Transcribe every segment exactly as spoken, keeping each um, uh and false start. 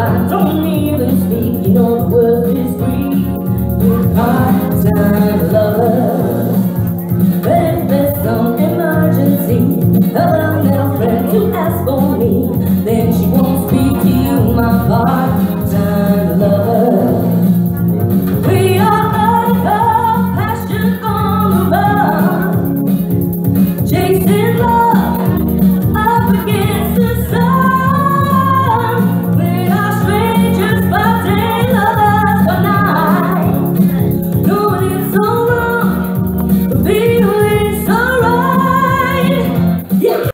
I don't even speak. You know the word is free. You're part-time lover. But if there's some emergency, hello little friend to ask for me, then she won't speak to you, my part-time lover. We are undercover, passion on the run, chasing love up against the sun. We are strangers, but they lovers by night. Knowing it's so wrong, feeling so right. Yeah.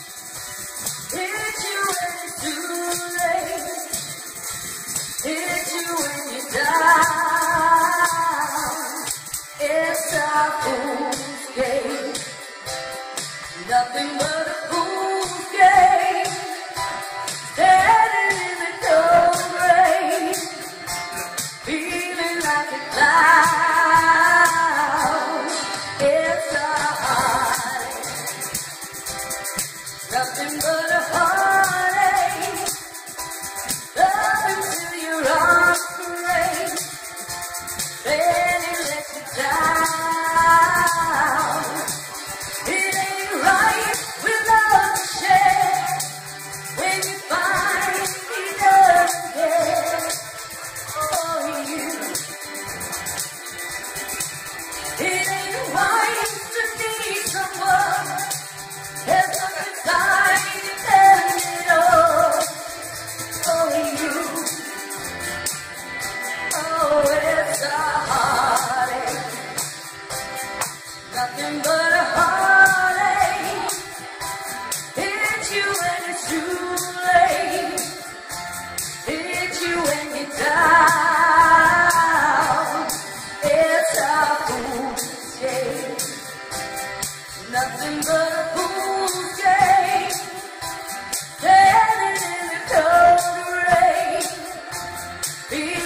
It's you when it's too late. It's you when you're down. It's a fool's game. Nothing but a fool's game. Standing in the cold rain, feeling like a clown. It's a heartache. Nothing but a heartache. Loving till your arms break, then it lets you down. It ain't right with love to share when you find he doesn't care for you. It ain't right to need someone there's nothing inside depending on for you. Oh, it's a heartache. Nothing but a heartache. It's you when it's too late. It's you when you're down. It's a fool's game. Nothing but a fool's game. Standing in the cold rain,